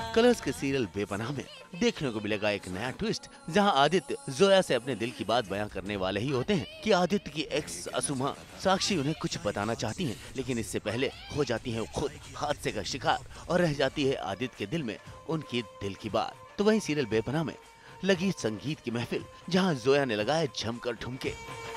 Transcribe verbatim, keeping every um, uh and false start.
Colours के serial बेपनाह में देखने को मिलेगा एक नया ट्विस्ट, जहां आदित्य जोया से अपने दिल की बात बयां करने वाले ही होते हैं कि आदित्य की एक्स असुमा साक्षी उन्हें कुछ बताना चाहती हैं, लेकिन इससे पहले हो जाती है वो खुद हादसे का शिकार और रह जाती है आदित्य के दिल में उनकी दिल की बात। तो वहीं सीरियल बेपनाह में लगी संगीत की महफिल, जहां जोया ने लगाए जमकर ठुमके।